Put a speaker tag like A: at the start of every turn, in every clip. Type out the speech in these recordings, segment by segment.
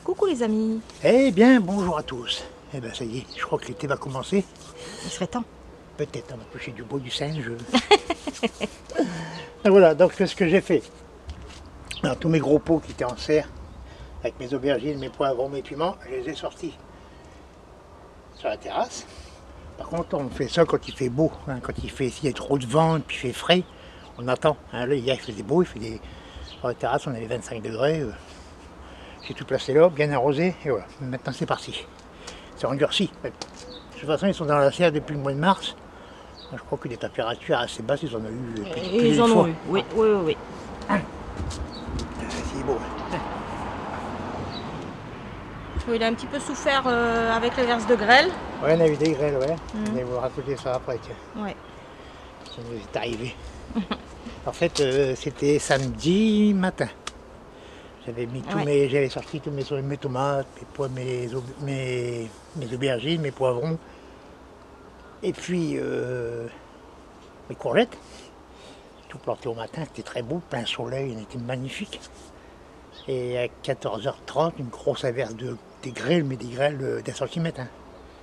A: Coucou les amis.
B: Eh bien, bonjour à tous. Eh bien, ça y est, je crois que l'été va commencer.
A: Il serait temps.
B: Peut-être on va toucher du beau du singe. Et voilà, donc c'est ce que j'ai fait. Alors, tous mes gros pots qui étaient en serre, avec mes aubergines, mes poivrons, mes piments, je les ai sortis sur la terrasse. Par contre, on fait ça quand il fait beau, hein, quand s'il y a trop de vent, puis il fait frais, on attend. Hein, là, hier, il faisait beau, sur la terrasse, on avait 25 degrés. J'ai tout placé là, bien arrosé, et voilà. Maintenant, c'est parti. C'est endurci. De toute façon, ils sont dans la serre depuis le mois de mars. Je crois que les températures assez basses, ils en ont eu
A: Ils en ont eu, oui, oui, oui.
B: C'est beau.
A: Oui, il a un petit peu souffert avec les verses de grêle.
B: Ouais, on a eu des grêles, ouais. Je vais vous raconter ça après, tiens.
A: Ouais.
B: Ça nous est arrivé. En fait, c'était samedi matin. J'avais sorti tous mes tomates, mes aubergines, mes poivrons. Et puis mes courgettes. Tout planté au matin, c'était très beau, plein soleil, il était magnifique. Et à 14h30, une grosse averse des grêles, mais des grêles d'un centimètre. Hein.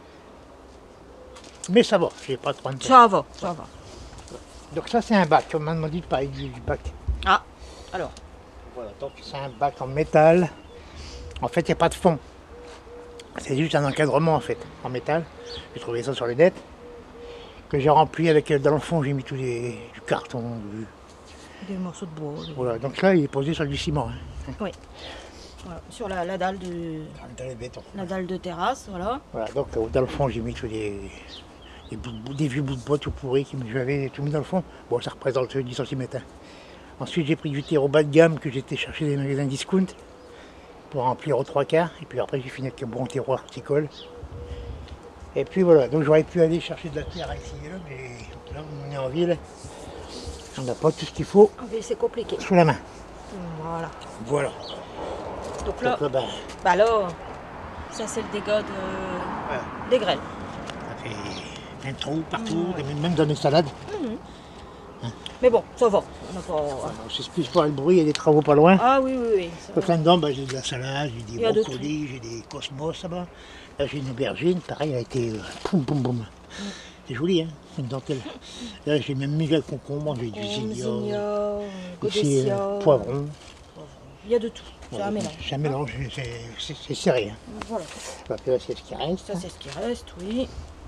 B: Mais ça va, j'ai pas trop de
A: Ça va, ça va.
B: Donc ça c'est un bac, on m'a demandé de parler du bac.
A: Ah, alors.
B: Voilà, donc c'est un bac en métal. En fait, il n'y a pas de fond. C'est juste un encadrement en fait, en métal. J'ai trouvé ça sur le net. Que j'ai rempli avec, dans le fond, j'ai mis du carton.
A: Des morceaux de bois.
B: Voilà, donc là, il est posé sur du ciment. Hein.
A: Oui. Voilà, sur la dalle de.
B: Dans le béton.
A: La dalle de terrasse, voilà.
B: Voilà, donc dans le fond, j'ai mis tous des vieux bouts de bois tout pourris que j'avais tout mis dans le fond. Bon, ça représente 10 cm. Hein. Ensuite, j'ai pris du terreau bas de gamme que j'étais chercher dans les magasins discount pour remplir aux 3/4. Et puis après, j'ai fini avec un bon terreau horticole. Et puis voilà, donc j'aurais pu aller chercher de la terre ici et là, mais là, on est en ville. On n'a pas tout ce qu'il faut.
A: Mais c'est compliqué.
B: Sous la main.
A: Voilà.
B: Voilà.
A: Donc là,
B: Donc,
A: bah là, ça c'est le dégât des grêles.
B: Ça fait plein de trous partout, même dans mes salades.
A: Mais bon, ça va. On a pas...
B: On ne s'excuse pas le bruit, il y a des travaux pas loin.
A: Ah oui, oui, oui.
B: Au fin dedans, j'ai de la salade, j'ai
A: Il y
B: des
A: a de
B: brocolis, j'ai des cosmos là-bas. Là j'ai une aubergine, pareil, elle a été poum poum poum. C'est joli, hein, une dentelle. Là j'ai même mis le concombre, j'ai du zinnia, ici poivron.
A: Il y a de tout, c'est un mélange.
B: C'est un mélange, c'est serré. Hein.
A: Voilà.
B: Là c'est ce qui reste.
A: Ça c'est ce qui reste, oui.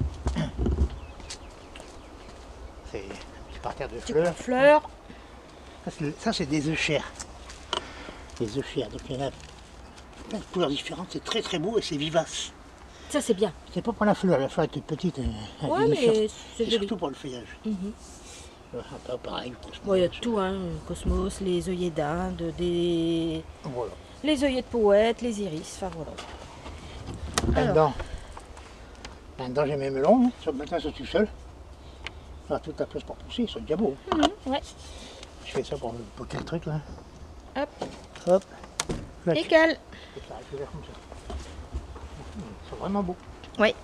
B: C'est par terre de
A: Petit
B: fleurs.
A: fleurs.
B: Ça c'est des œufs chers. Des œufs chers, donc il y en a plein de couleurs différentes, c'est très très beau et c'est vivace.
A: Ça c'est bien.
B: C'est pas pour la fleur est toute petite.
A: Ouais, mais c'est joli.
B: surtout pour le feuillage. Pareil.
A: Bon, il y a tout, hein. Cosmos, les œillets d'Inde,
B: Voilà.
A: les œillets de poète, les iris, enfin voilà.
B: Là-dedans, j'ai mes melons, hein. Maintenant ils sont tout seuls. Ah, toute la place pour pousser, ils sont déjà beaux.
A: Ouais.
B: Je fais ça pour quel truc là.
A: Hop.
B: Hop. Là,
A: Nickel.
B: je vais faire comme ça. Ils sont vraiment beaux.
A: Oui.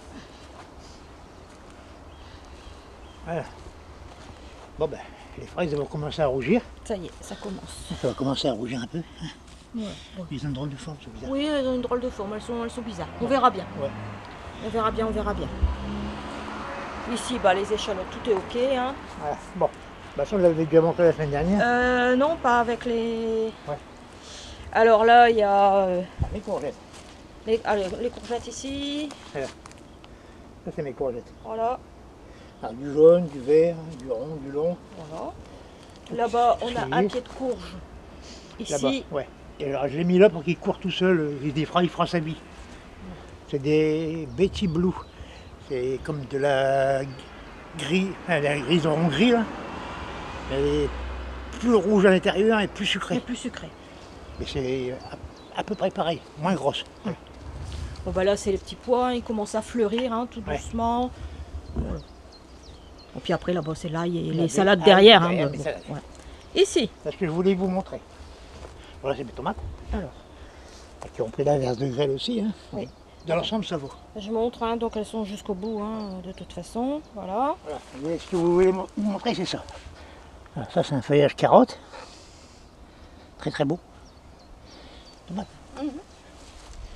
B: Voilà. Bon ben, les fraises vont commencer à rougir.
A: Ça y est, ça commence.
B: Ça va commencer à rougir un peu.
A: Ouais, bon.
B: Ils ont une drôle de forme, c'est bizarre.
A: Oui, elles ont une drôle de forme, elles sont bizarres. On verra bien.
B: Ouais.
A: On verra bien, on verra bien. Ici, bah, les échalotes, tout est ok. Hein.
B: Voilà. Bon, bah ça, vous l'avez déjà montré la semaine dernière.
A: Non, pas avec les...
B: Ouais.
A: Alors là, il y a
B: Les courgettes.
A: les courgettes ici.
B: Voilà. Ça, c'est mes courgettes.
A: Voilà.
B: Alors, du jaune, du vert, du rond, du long.
A: Voilà. Là-bas, on a un
B: Suivi.
A: pied de courge.
B: Là-bas,
A: Ici,
B: ouais. Et alors, je l'ai mis là pour qu'il court tout seul. Il fera sa vie. C'est des Betty Blue. C'est comme de la gris, la grison gris là. Elle est plus rouge à l'intérieur et plus
A: c'est
B: sucrée.
A: plus sucré.
B: Mais c'est à peu près pareil, moins grosse.
A: Bon, bah là, c'est les petits pois, ils commencent à fleurir, hein, tout
B: Ouais.
A: doucement. Et puis après, là-bas, c'est l'ail et les
B: L'ail,
A: salades
B: ail,
A: derrière.
B: derrière,
A: Hein,
B: les
A: bon,
B: salades.
A: ouais. Ici,
B: C'est ce que je voulais vous montrer. Voilà, c'est mes tomates.
A: alors,
B: Qui ont pris la verse de grêle aussi. Hein.
A: Oui.
B: Dans l'ensemble, ça vaut.
A: je montre, hein, donc elles sont jusqu'au bout, hein, de toute façon. Voilà.
B: Voilà. Mais ce que vous voulez vous montrer, c'est ça. Voilà, ça, c'est un feuillage carotte. Très très beau. Tomate.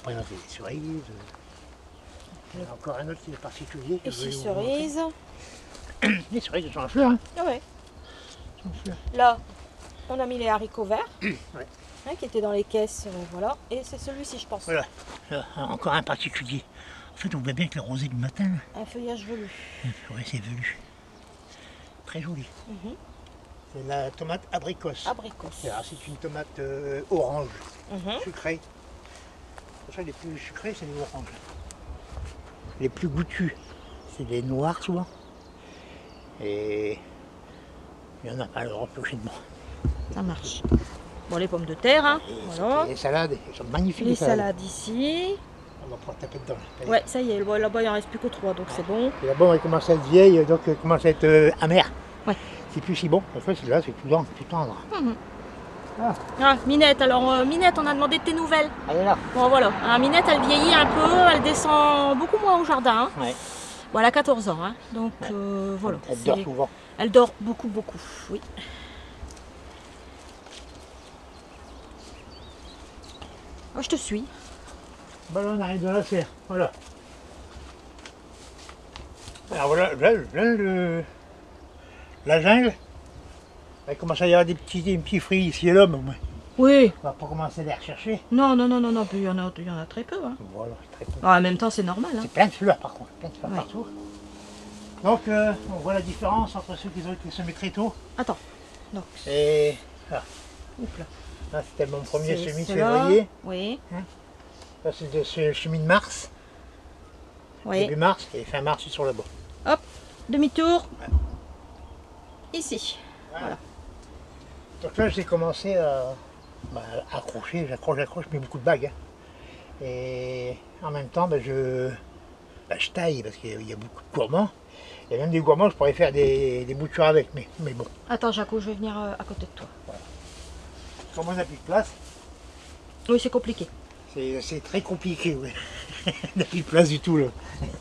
B: après on a fait des cerises. Il y en a encore un autre qui est particulier.
A: Ici, cerises.
B: Les cerises sont en fleurs. Hein.
A: Ah ouais.
B: Sont en fleurs.
A: Là, on a mis les haricots verts.
B: Ouais.
A: Hein, qui étaient dans les caisses, voilà. Et c'est celui-ci, je pense.
B: Voilà. Là, encore un particulier. En fait, on voit bien que le rosé du matin.
A: Un feuillage velu.
B: Ouais, c'est velu. Très joli. C'est la tomate abricos.
A: Abricos.
B: C'est une tomate orange,
A: Mhm.
B: sucrée. Pour ça, les plus sucrés, c'est les oranges. Les plus goûtus, c'est les noirs souvent. Et il y en a pas alors prochainement.
A: Ça marche. Bon, les pommes de terre, hein. Voilà.
B: Les salades, elles sont magnifiques.
A: Les salades ici.
B: On va pouvoir taper dedans.
A: Ouais, ça y est, là-bas il en reste plus que 3, donc c'est bon.
B: Et là-bas, elle commence à être vieille, donc elle commence à être amère.
A: Ouais.
B: C'est plus si bon. En fait, celui-là, c'est tout tendre.
A: Ah, Minette, alors Minette, on a demandé de tes nouvelles.
B: Elle est là.
A: Bon, voilà. Alors, Minette, elle vieillit un peu, elle descend beaucoup moins au jardin. Hein.
B: Ouais.
A: Bon, elle a 14 ans, hein. Donc voilà.
B: Elle dort souvent.
A: Elle dort beaucoup, oui. Oh, je te suis.
B: Bon, là, on arrive dans la serre. Voilà. Alors voilà, là, la jungle. Il commence à y avoir des petits fruits ici et là, mais
A: Oui.
B: on va pas commencer à les rechercher.
A: Non, puis il y en a très peu. Hein.
B: Voilà, très peu.
A: En même temps, c'est normal. Hein.
B: C'est plein de fleurs par contre, plein de fleurs
A: Ouais.
B: partout. Donc on voit la différence entre ceux qui ont été semés très tôt
A: Attends. Donc,
B: et là.
A: oups là.
B: Là c'était mon premier
A: C'est
B: semis de
A: cela.
B: février.
A: Oui.
B: Là c'est le semis de mars.
A: Oui.
B: Début mars et fin mars c'est sur le bas.
A: Hop, demi-tour. Ici. Voilà.
B: Donc là j'ai commencé à accrocher, j'accroche, mais beaucoup de bagues. Hein. Et en même temps je taille parce qu'il y a beaucoup de gourmands. Il y a même des gourmands, je pourrais faire des boutures avec, mais bon.
A: Attends, Jaco, je vais venir à côté de toi.
B: Comme on n'a plus de place,
A: Oui, c'est compliqué.
B: c'est très compliqué, ouais. On n'a plus de place du tout là.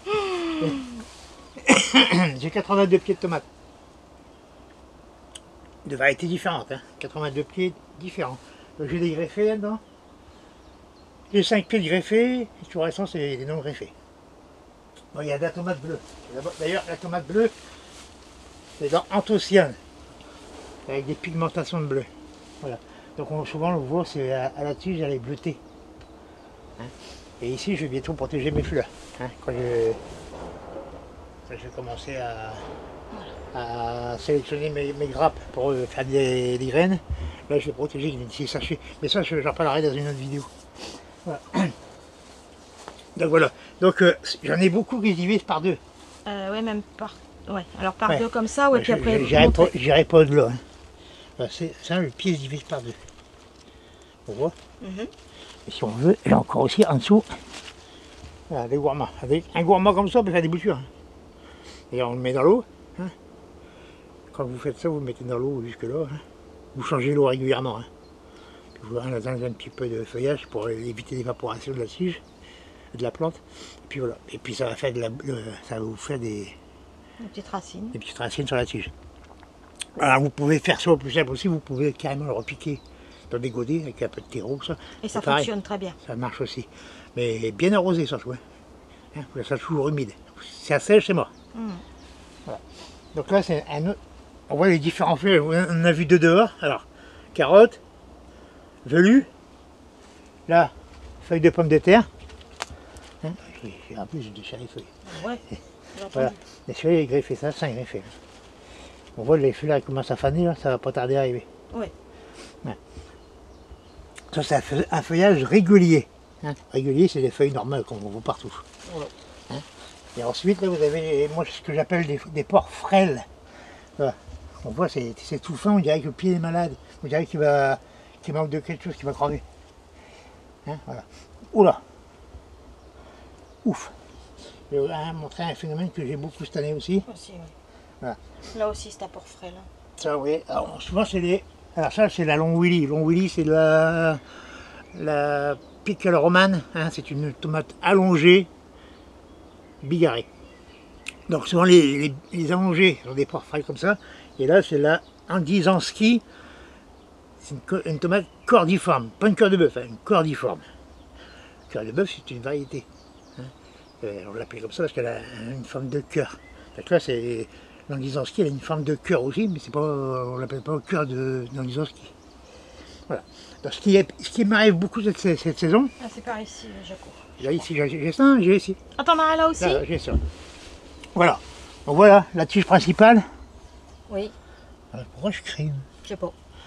B: J'ai 82 pieds de tomates. De variétés différentes, hein. 82 pieds différents. Donc j'ai des greffés là-dedans. J'ai 5 pieds de greffés, et tout le restant c'est des non greffés. Bon, il y a de la tomate bleue. D'ailleurs la tomate bleue, c'est dans anthocyane, avec des pigmentations de bleu. Voilà. Donc souvent on le voit, c'est à la tige, elle est bleutée. Hein. Et ici je vais bientôt protéger mes fleurs. Hein. Quand je vais commencer à sélectionner mes grappes pour faire des graines, là je vais protéger ces sachets. Mais ça j'en parlerai dans une autre vidéo. Voilà. Donc voilà. Donc j'en ai beaucoup qui se divisent par deux.
A: Ouais, même par... Ouais, alors par
B: Ouais.
A: deux comme ça, ouais, puis après...
B: J'irai pas au-delà. Hein. Voilà, ça, le pied se divise par deux. On voit. Et si on veut, j'ai encore aussi en dessous, voilà, des gourmands. Avec un gourmand comme ça, on peut faire des boutures. Hein. Et on le met dans l'eau. Hein. Quand vous faites ça, vous le mettez dans l'eau jusque là. Hein. Vous changez l'eau régulièrement. Hein. Puis vous enlevez un petit peu de feuillage pour éviter l'évaporation de la tige, de la plante. Et puis voilà. Et puis ça va faire ça va vous faire des
A: petites racines.
B: Des petites racines sur la tige. Alors vous pouvez faire ça au plus simple aussi, vous pouvez carrément le repiquer dans des godets avec un peu de terreau, ça.
A: Et ça
B: pareil,
A: fonctionne très bien.
B: ça marche aussi. Mais bien arrosé ça, ouais. Hein, vous laissez ça toujours humide. Si ça sèche, c'est mort. Voilà. Donc là, c'est un autre. On voit les différents fruits. On en a vu deux dehors. Alors, carottes, velus, là, feuilles de pommes de terre. Hein, en plus, j'ai déchiré les feuilles.
A: Ouais.
B: Voilà, les feuilles greffées, ça, c'est greffé. On voit les feuilles là, elles commencent à faner, là, ça va pas tarder à arriver.
A: Ouais.
B: Ouais. Ça, c'est un feuillage régulier. Hein. Régulier, c'est des feuilles normales qu'on voit partout.
A: Voilà.
B: Hein. Et ensuite, là, vous avez, moi, ce que j'appelle des pores frêles. Voilà. On voit, c'est tout fin, on dirait que le pied est malade. On dirait qu'il manque de quelque chose, qu'il va crever. Hein, voilà. Oula. Ouf. Je vais montrer un phénomène que j'ai beaucoup cette année aussi.
A: Aussi, oui.
B: Voilà.
A: Là aussi, c'est un port frais, là.
B: Ça, oui. Alors, souvent, c'est les... Alors ça, c'est la Long Willy. Long Willy, c'est la pickle romane. Hein, c'est une tomate allongée, bigarrée. Donc souvent, les allongées ont des pores frais comme ça. Et là, c'est la Andizansky. C'est une tomate cordiforme. Pas une cœur de bœuf, hein, une cordiforme. cœur de bœuf, c'est une variété. Hein. On l'appelle comme ça parce qu'elle a une forme de cœur. Donc là, c'est l'Anguizanski, elle a une forme de cœur aussi, mais c'est pas, on l'appelle pas cœur de l'Anguizanski. Voilà. Donc, ce qui m'arrive beaucoup cette saison.
A: Ah, c'est par ici, Jaco.
B: Là, ici, j'ai ça, j'ai ici.
A: Ah, t'en as là aussi?
B: Là, j'ai ça. Voilà. Donc voilà, la tige principale.
A: Oui.
B: Alors, pourquoi je crie?
A: Je sais pas.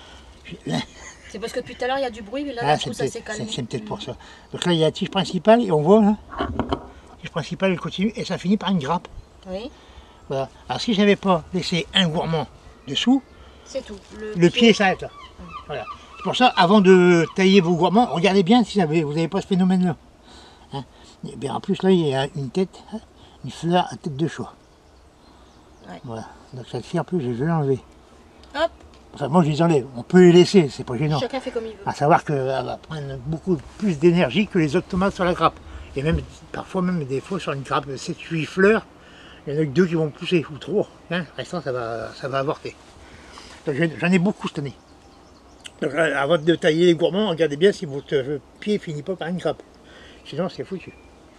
A: C'est parce que depuis tout à l'heure il y a du bruit, mais là,
B: Ah,
A: d'un coup, ça s'est calmé.
B: c'est peut-être pour ça. Donc là, il y a la tige principale et on voit là. La tige principale, elle continue et ça finit par une grappe.
A: Oui.
B: Voilà. Alors si je n'avais pas laissé un gourmand dessous,
A: c'est tout.
B: Le pied s'arrête là. Voilà. C'est pour ça, avant de tailler vos gourmands, regardez bien si vous n'avez pas ce phénomène-là. Hein. Et bien en plus là, il y a une tête, une fleur à tête de choix.
A: Ouais.
B: Voilà. Donc celle-ci en plus, je vais l'enlever.
A: Hop.
B: Enfin, moi je les enlève, on peut les laisser, c'est pas gênant.
A: Chacun fait comme il veut.
B: À savoir qu'elle va prendre beaucoup plus d'énergie que les autres tomates sur la grappe. Et même parfois même des fois sur une grappe de 7-8 fleurs, il y en a que 2 qui vont pousser, ou 3. Hein, le restant ça va avorter. Donc j'en ai beaucoup cette année. Donc avant de tailler les gourmands, regardez bien si votre pied finit pas par une grappe. Sinon c'est foutu.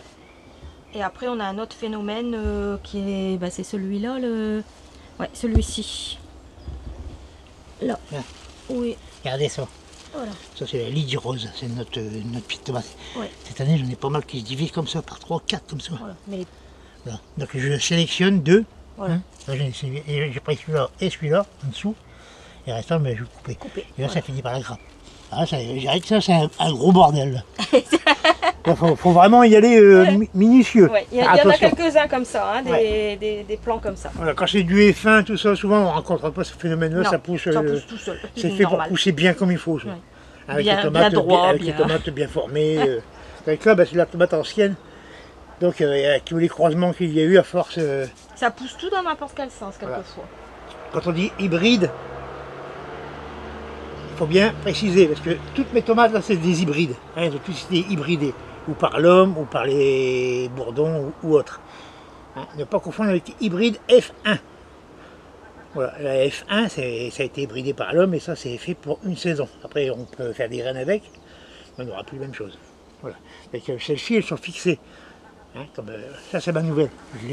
A: Et après on a un autre phénomène qui est, bah, c'est celui-là, ouais, celui-ci. Là.
B: Là.
A: Oui.
B: Regardez ça.
A: Voilà.
B: Ça c'est la Lydie rose, c'est notre petite tomate.
A: Ouais.
B: Cette année j'en ai pas mal qui se divisent comme ça, par 3, 4 comme ça.
A: Voilà. Mais
B: Voilà. Donc je sélectionne 2.
A: voilà.
B: Hein. J'ai pris celui-là et celui-là en dessous. Et le restant, je vais couper. Et là, voilà. Ça finit par la grappe. Ah, je dirais que ça, c'est un gros bordel. Il faut vraiment y aller minutieux.
A: Ouais. Il y en a quelques-uns comme ça, hein, des plans comme ça.
B: Voilà, quand c'est du fin, tout ça, souvent on ne rencontre pas ce phénomène-là. Ça pousse
A: tout seul.
B: C'est fait pour pousser bien comme il faut. Ouais. Avec
A: bien,
B: les tomates
A: bien droit,
B: avec les tomates bien formées. Avec là, c'est la tomate ancienne. Donc, avec tous les croisements qu'il y a eu à force.
A: Ça pousse tout dans n'importe quel sens, quelquefois. Voilà.
B: Quand on dit hybride, il faut bien préciser, parce que toutes mes tomates là, c'est des hybrides. Hein, elles ont tous été hybridées, ou par l'homme, ou par les bourdons, ou autres. Hein, ne pas confondre avec hybride F1. Voilà, la F1, ça a été hybridé par l'homme, et ça, c'est fait pour une saison. Après, on peut faire des graines avec, mais on n'aura plus la même chose. Voilà. Celles-ci, elles sont fixées. Hein, comme, ça, c'est ma nouvelle. Je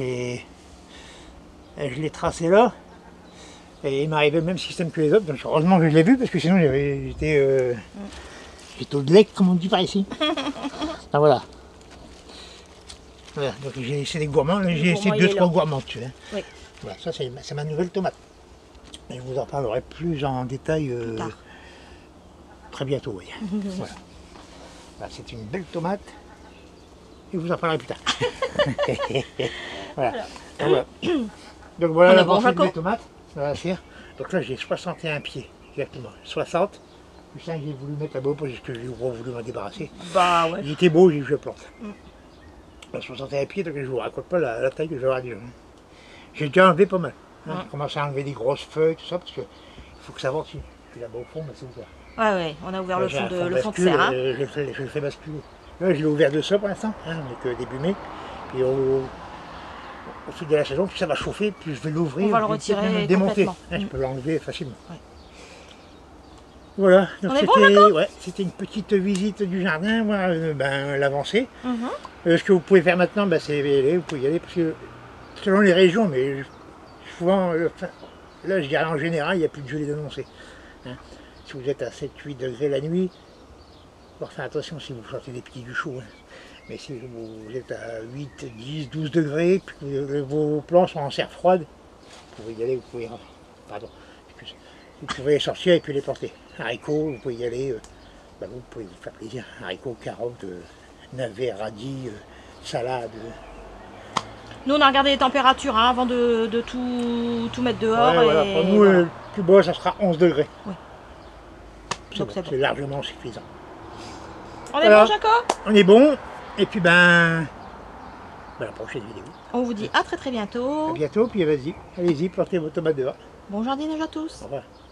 B: l'ai tracé là. Et il m'arrivait le même système que les autres, donc heureusement que je l'ai vu, parce que sinon j'étais au dlec, comme on dit par ici. Ah, voilà. Voilà, donc j'ai laissé des gourmands, j'ai laissé 2-3 gourmands dessus. Hein. Oui. Voilà, ça c'est ma nouvelle tomate. Et je vous en parlerai plus en détail très bientôt. Oui. Voilà. Voilà, c'est une belle tomate, et je vous en parlerai plus tard. Voilà. Voilà. Donc voilà la bande des tomates. Donc là j'ai 61 pieds, exactement. 60. Plus ça j'ai voulu mettre là-bas parce que j'ai voulu m'en débarrasser.
A: Bah ouais.
B: Il était beau, j'ai vu je plante. 61 pieds, donc je ne vous raconte pas la taille que j'aurai déjà. J'ai déjà enlevé pas mal. Hein. J'ai commencé à enlever des grosses feuilles, tout ça, parce qu'il faut que ça ventile. Je suis là-bas au fond, mais c'est ouvert.
A: Ouais, ouais, on a ouvert le fond de serre. Hein.
B: Je le fais basculer. Là je l'ai ouvert de ça pour l'instant, hein, on est que début mai. Puis au fil de la saison, plus ça va chauffer, plus je vais l'ouvrir,
A: on va le retirer,
B: le démonter. Hein, je peux l'enlever facilement. Ouais. Voilà, donc c'était une petite visite du jardin, voir l'avancée. Ce que vous pouvez faire maintenant, c'est vous pouvez y aller, parce que selon les régions, mais souvent, là je dirais en général, il n'y a plus de gelée d'annoncer. Hein. Si vous êtes à 7-8 degrés la nuit, il faut faire attention si vous sortez des petits du chaud. Hein. Mais si vous êtes à 8, 10, 12 degrés, puis que vos plants sont en serre froide, vous pouvez y aller, vous pouvez sortir et puis les porter. Haricots, vous pouvez y aller, vous pouvez vous faire plaisir. Haricots, carottes, navets, radis, salades.
A: Nous on a regardé les températures hein, avant de tout mettre dehors.
B: Ouais, voilà. Pour nous, le plus bas ça sera 11 degrés. Oui. C'est largement suffisant.
A: On est bon, Jaco ?
B: On est bon. Et puis la prochaine vidéo.
A: On vous dit à très bientôt.
B: À bientôt, puis vas-y, allez-y, plantez vos tomates dehors.
A: Bon jardinage à tous.
B: Au revoir.